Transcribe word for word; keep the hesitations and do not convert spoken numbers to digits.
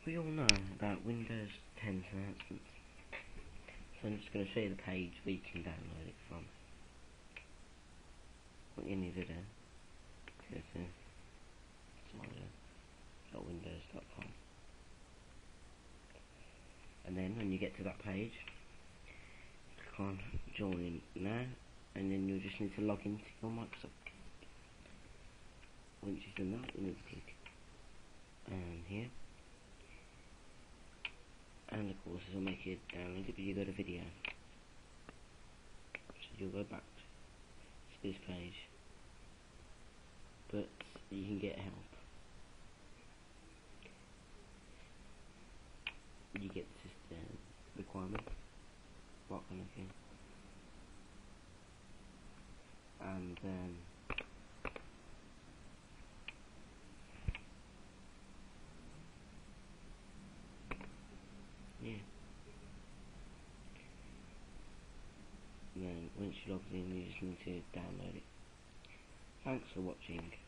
We all know about Windows ten announcements, so I'm just going to show you the page where you can download it from. What you need to do is go to slider dot windows dot com, and then when you get to that page, click on join now, and then you'll just need to log into your Microsoft. Once you've done that, you need to click um, here, and of course it'll make you download it, but you go to video, so you'll go back to this page, but you can get help. You get the system requirements, what kind of thing, and then yeah, and then once you log in, you just need to download it. Thanks for watching.